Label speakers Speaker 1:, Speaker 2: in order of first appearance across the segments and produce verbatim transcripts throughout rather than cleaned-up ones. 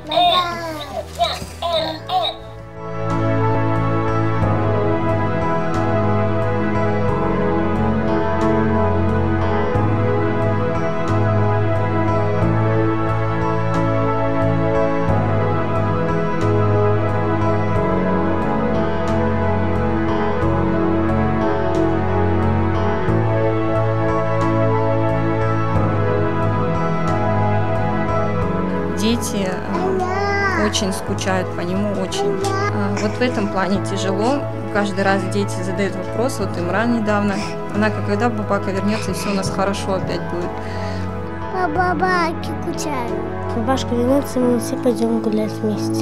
Speaker 1: Дети очень скучают по нему, очень. Вот в этом плане тяжело. Каждый раз дети задают вопрос, вот Имран недавно, она как, когда бабака вернется, и все у нас хорошо опять будет.
Speaker 2: По бабаке скучаю. Бабушка вернется, мы все пойдем гулять вместе.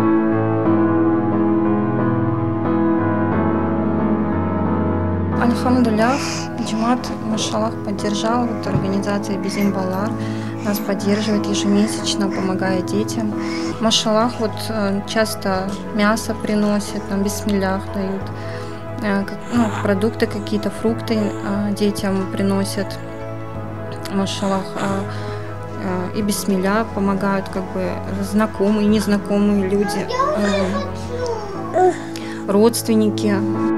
Speaker 1: Альхамдулиллах, джамат, машаллах, поддержал, вот организация Bizim Балар нас поддерживает ежемесячно, помогая детям. Машаллах, вот часто мясо приносят, нам бисмиллях дают, ну, продукты какие-то, фрукты детям приносят. Машаллах, и бисмилля помогают как бы знакомые, незнакомые люди, родственники.